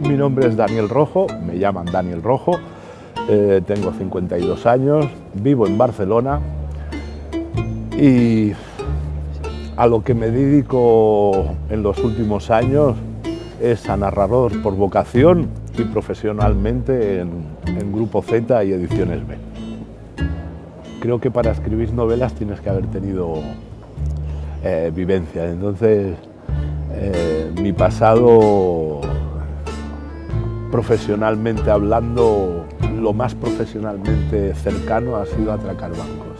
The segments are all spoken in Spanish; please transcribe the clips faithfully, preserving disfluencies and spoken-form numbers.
Mi nombre es Daniel Rojo, me llaman Daniel Rojo, eh, tengo cincuenta y dos años, vivo en Barcelona y a lo que me dedico en los últimos años es a narrador por vocación y profesionalmente en, en Grupo Z y Ediciones B. Creo que para escribir novelas tienes que haber tenido eh, vivencia, entonces eh, mi pasado profesionalmente hablando, lo más profesionalmente cercano ha sido atracar bancos.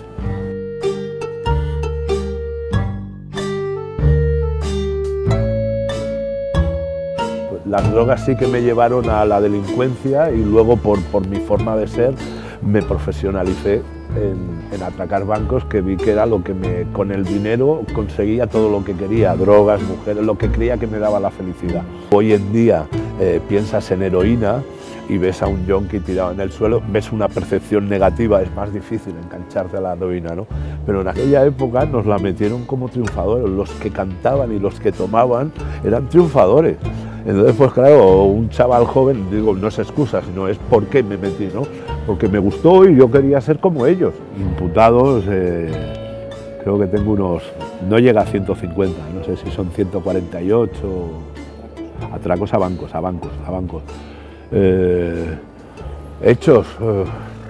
Las drogas sí que me llevaron a la delincuencia y luego por, por mi forma de ser me profesionalicé en, en atracar bancos, que vi que era lo que me, con el dinero conseguía todo lo que quería, drogas, mujeres, lo que creía que me daba la felicidad. Hoy en día eh, piensas en heroína y ves a un yonki tirado en el suelo, ves una percepción negativa, es más difícil engancharte a la heroína, ¿no? Pero en aquella época nos la metieron como triunfadores, los que cantaban y los que tomaban eran triunfadores. Entonces, pues claro, un chaval joven, digo, no es excusa, sino es por qué me metí, ¿no? Porque me gustó y yo quería ser como ellos. Imputados, eh, creo que tengo unos, no llega a ciento cincuenta, no sé si son ciento cuarenta y ocho, atracos a bancos, a bancos, a bancos. Eh, hechos, eh,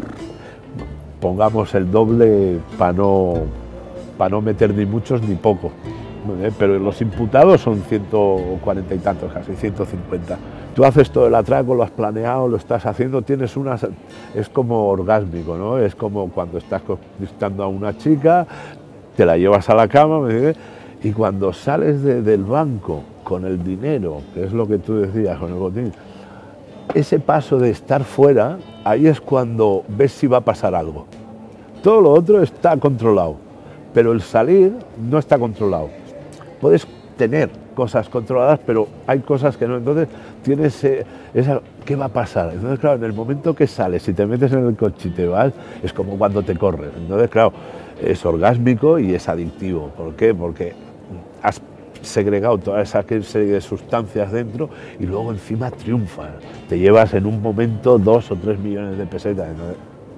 pongamos el doble para no, para no meter ni muchos ni pocos. Pero los imputados son ciento cuarenta y tantos, casi ciento cincuenta. Tú haces todo el atraco, lo has planeado, lo estás haciendo, tienes unas... Es como orgásmico, ¿no? Es como cuando estás conquistando a una chica, te la llevas a la cama, y cuando sales de, del banco con el dinero, que es lo que tú decías, con el botín, ese paso de estar fuera, ahí es cuando ves si va a pasar algo. Todo lo otro está controlado, pero el salir no está controlado. Puedes tener cosas controladas, pero hay cosas que no. Entonces tienes eh, esa, ¿qué va a pasar? Entonces, claro, en el momento que sales y te metes en el coche y te vas, es como cuando te corres. Entonces, claro, es orgásmico y es adictivo. ¿Por qué? Porque has segregado toda esa serie de sustancias dentro y luego encima triunfas. Te llevas en un momento dos o tres millones de pesetas. Entonces,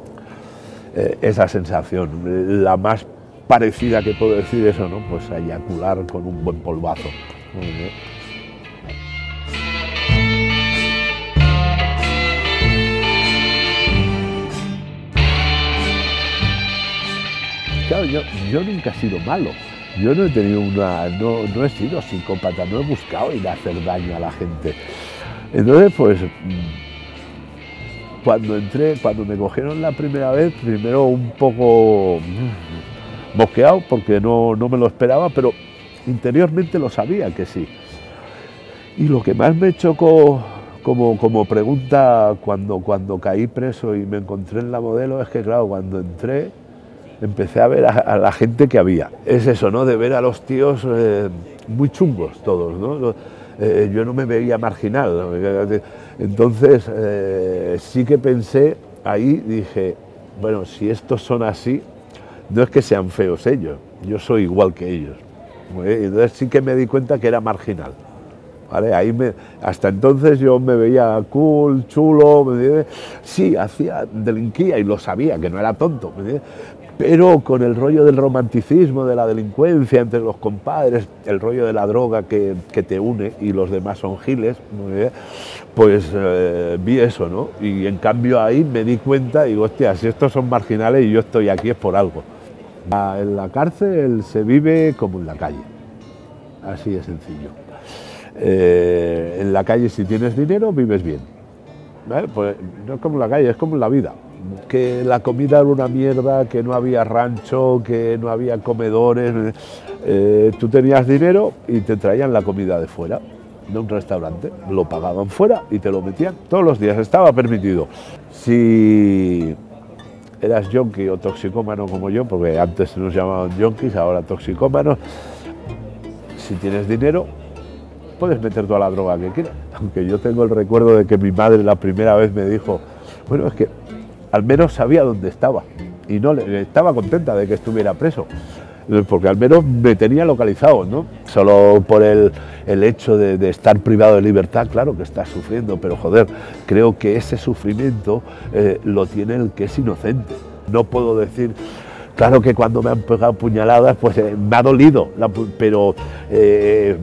eh, esa sensación, la más parecida que puedo decir eso, ¿no? Pues a eyacular con un buen polvazo. Muy bien. Claro, yo, yo nunca he sido malo. Yo no he tenido una, no, no he sido psicópata, no he buscado ir a hacer daño a la gente. Entonces, pues, cuando entré, cuando me cogieron la primera vez, primero un poco mosqueado porque no, no me lo esperaba, pero interiormente lo sabía que sí. Y lo que más me chocó como, como pregunta cuando, cuando caí preso y me encontré en la Modelo es que, claro, cuando entré empecé a ver a, a la gente que había. Es eso, ¿no? De ver a los tíos eh, muy chungos todos, ¿no? Eh, yo no me veía marginal, ¿no? Entonces eh, sí que pensé, ahí dije, bueno, si estos son así, no es que sean feos ellos, yo soy igual que ellos. Entonces sí que me di cuenta que era marginal. ¿Vale? Ahí me, hasta entonces yo me veía cool, chulo, ¿me sí, hacía, delinquía y lo sabía, que no era tonto, ¿me pero con el rollo del romanticismo, de la delincuencia entre los compadres, el rollo de la droga que, que te une y los demás son giles, pues eh, vi eso, ¿no? Y en cambio ahí me di cuenta y digo, hostia, si estos son marginales y yo estoy aquí es por algo. En la cárcel se vive como en la calle, así de sencillo. Eh, en la calle si tienes dinero vives bien, ¿vale? Pues no es como en la calle, es como en la vida. Que la comida era una mierda, que no había rancho, que no había comedores. Eh, tú tenías dinero y te traían la comida de fuera, de un restaurante, lo pagaban fuera y te lo metían todos los días, estaba permitido. Si eras yonki o toxicómano como yo, porque antes nos llamaban yonkis, ahora toxicómanos, si tienes dinero, puedes meter toda la droga que quieras. Aunque yo tengo el recuerdo de que mi madre la primera vez me dijo, bueno, es que al menos sabía dónde estaba y no le, estaba contenta de que estuviera preso. porque al menos me tenía localizado, ¿no? Solo por el, el hecho de, de estar privado de libertad, claro que estás sufriendo, pero joder, creo que ese sufrimiento eh, lo tiene el que es inocente. No puedo decir, claro que cuando me han pegado puñaladas, pues eh, me ha dolido, la, pero eh,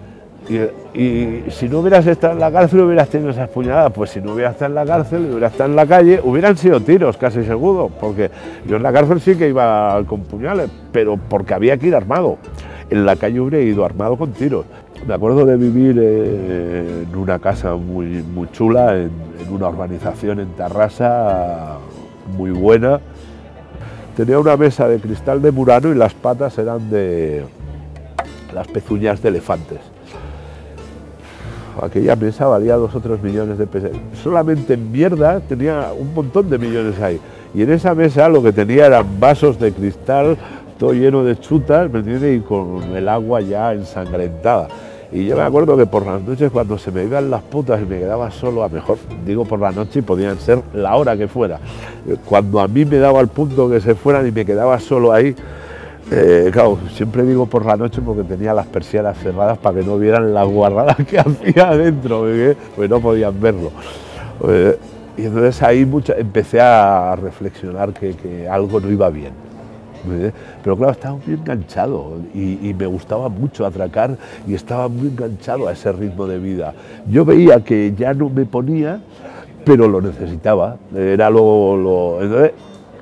y, y si no hubieras estado en la cárcel hubieras tenido esas puñaladas, pues si no hubieras estado en la cárcel, hubieras estado en la calle, hubieran sido tiros casi seguro, porque yo en la cárcel sí que iba con puñales, pero porque había que ir armado. En la calle hubiera ido armado con tiros. Me acuerdo de vivir eh, en una casa muy, muy chula, en, en una urbanización en Tarrasa, muy buena. Tenía una mesa de cristal de Murano y las patas eran de las pezuñas de elefantes. Aquella mesa valía dos o tres millones de pesos. Solamente en mierda tenía un montón de millones ahí. Y en esa mesa lo que tenía eran vasos de cristal, todo lleno de chutas, ¿me entiendes? Y con el agua ya ensangrentada. Y yo me acuerdo que por las noches cuando se me iban las putas y me quedaba solo, a mejor digo por la noche y podían ser la hora que fuera. Cuando a mí me daba el punto que se fueran y me quedaba solo ahí, Eh, claro, siempre digo por la noche porque tenía las persianas cerradas para que no vieran las guarradas que hacía adentro, ¿eh? Pues no podían verlo. Eh, y entonces ahí mucha, empecé a reflexionar que, que algo no iba bien. ¿eh? Pero claro, estaba muy enganchado y, y me gustaba mucho atracar y estaba muy enganchado a ese ritmo de vida. Yo veía que ya no me ponía, pero lo necesitaba. Era lo... lo entonces,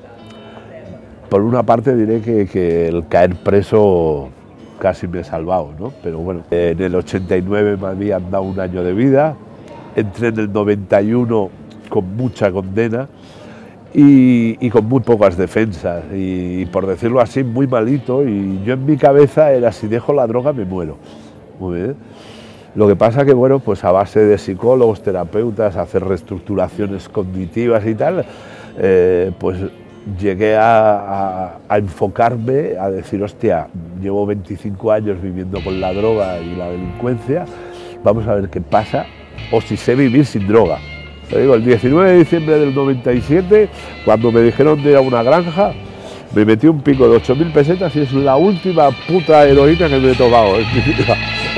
por una parte diré que, que el caer preso casi me he salvado, ¿no? Pero bueno, en el ochenta y nueve me habían dado un año de vida, entré en el noventa y uno con mucha condena y, y con muy pocas defensas y, y por decirlo así muy malito, y yo en mi cabeza era si dejo la droga me muero. Muy bien. Lo que pasa que bueno, pues a base de psicólogos, terapeutas, hacer reestructuraciones cognitivas y tal, eh, pues llegué a, a, a enfocarme, a decir, hostia, llevo veinticinco años viviendo con la droga y la delincuencia, vamos a ver qué pasa, o si sé vivir sin droga. Te digo, el diecinueve de diciembre del noventa y siete, cuando me dijeron de ir a una granja, me metí un pico de ocho mil pesetas y es la última puta heroína que me he tocado en mi vida.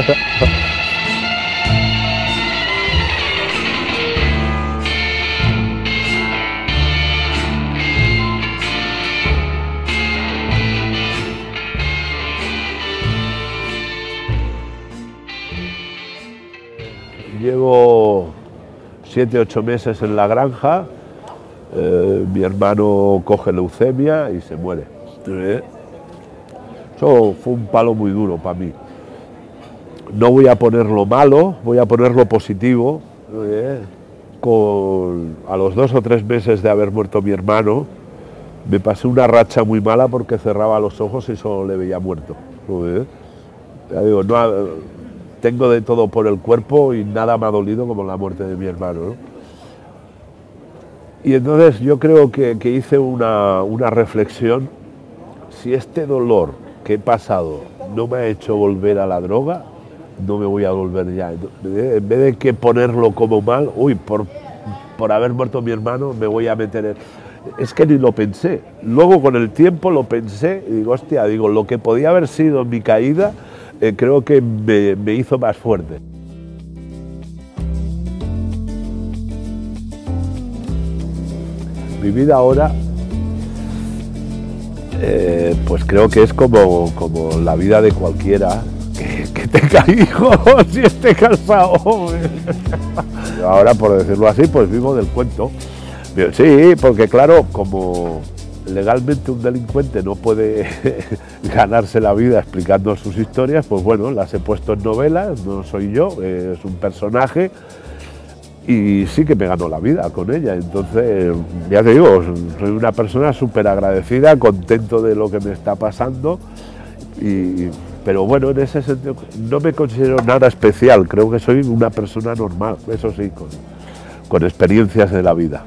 Llevo siete, ocho meses en la granja, eh, mi hermano coge leucemia y se muere. ¿Eh? Eso fue un palo muy duro para mí. No voy a ponerlo malo, voy a ponerlo positivo. ¿Eh? Con, a los dos o tres meses de haber muerto mi hermano, me pasé una racha muy mala porque cerraba los ojos y solo le veía muerto. ¿Eh? Ya digo, no... Tengo de todo por el cuerpo y nada me ha dolido como la muerte de mi hermano, ¿no? Y entonces yo creo que, que hice una, una reflexión. Si este dolor que he pasado no me ha hecho volver a la droga, no me voy a volver ya. En vez de que ponerlo como mal, uy, por, por haber muerto mi hermano me voy a meter en... Es que ni lo pensé. Luego con el tiempo lo pensé y digo, hostia, digo, lo que podía haber sido mi caída, Eh, creo que me, me hizo más fuerte. Mi vida ahora, eh, pues creo que es como, como la vida de cualquiera que, que tenga hijos y esté casado. Ahora, por decirlo así, pues vivo del cuento. Sí, porque claro, como legalmente un delincuente no puede ganarse la vida explicando sus historias, pues bueno, las he puesto en novelas, no soy yo, es un personaje y sí que me gano la vida con ella. Entonces, ya te digo, soy una persona súper agradecida, contento de lo que me está pasando, y, pero bueno, en ese sentido no me considero nada especial, creo que soy una persona normal, eso sí, con, con experiencias de la vida.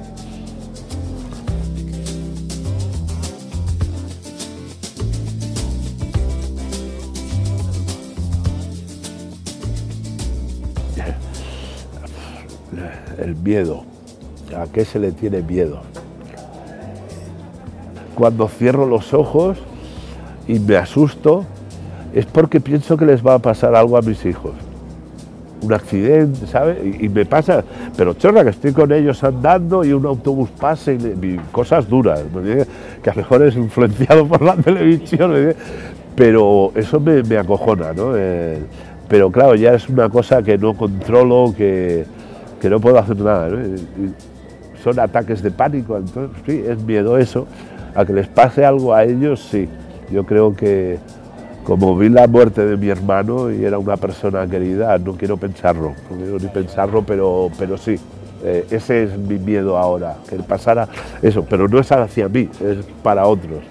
El miedo. ¿A qué se le tiene miedo? Cuando cierro los ojos y me asusto, es porque pienso que les va a pasar algo a mis hijos. Un accidente, ¿sabes? Y, y me pasa, pero chorra, que estoy con ellos andando y un autobús pasa y, y cosas duras, que a lo mejor es influenciado por la televisión, pero eso me, me acojona, ¿no? Eh, pero claro, ya es una cosa que no controlo, que, que no puedo hacer nada, ¿no? Y son ataques de pánico, entonces sí, es miedo eso, a que les pase algo a ellos, sí. Yo creo que como vi la muerte de mi hermano y era una persona querida, no quiero pensarlo, no quiero ni pensarlo, pero, pero sí, eh, ese es mi miedo ahora, que pasara eso, pero no es hacia mí, es para otros.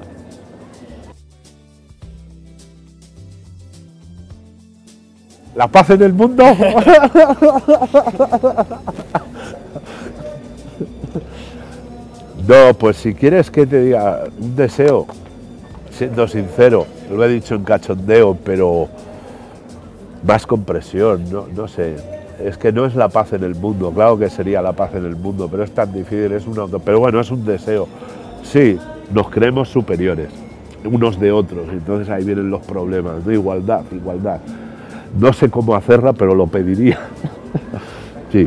¿La paz en el mundo? No, pues si quieres que te diga un deseo, siendo sincero, lo he dicho en cachondeo, pero más compresión, no, no sé, es que no es la paz en el mundo, claro que sería la paz en el mundo, pero es tan difícil, es una, pero bueno, es un deseo. Sí, nos creemos superiores unos de otros, entonces ahí vienen los problemas, de igualdad, igualdad. No sé cómo hacerla, pero lo pediría. Sí.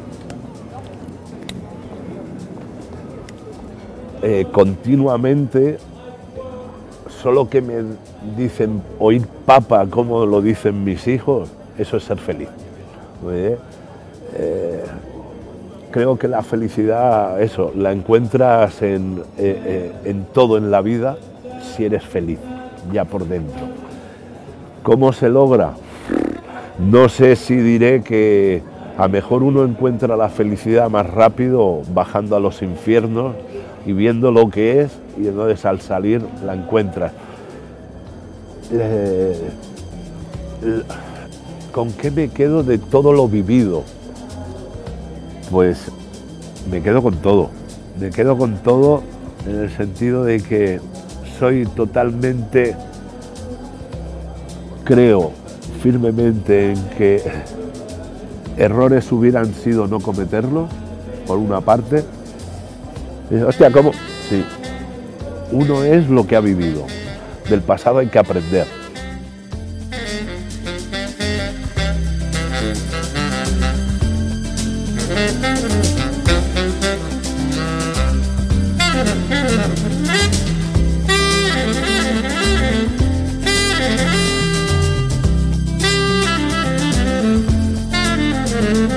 Eh, continuamente, solo que me dicen oír papa como lo dicen mis hijos, eso es ser feliz. ¿Eh? Eh, creo que la felicidad, eso, la encuentras en, eh, eh, en todo en la vida si eres feliz, ya por dentro. ¿Cómo se logra? No sé si diré que a lo mejor uno encuentra la felicidad más rápido bajando a los infiernos y viendo lo que es, y entonces al salir la encuentras. Eh, ¿Con qué me quedo de todo lo vivido? Pues me quedo con todo, me quedo con todo en el sentido de que soy totalmente, creo firmemente en que errores hubieran sido no cometerlos, por una parte. Y, hostia, ¿cómo? Sí, uno es lo que ha vivido, del pasado hay que aprender. Thank you.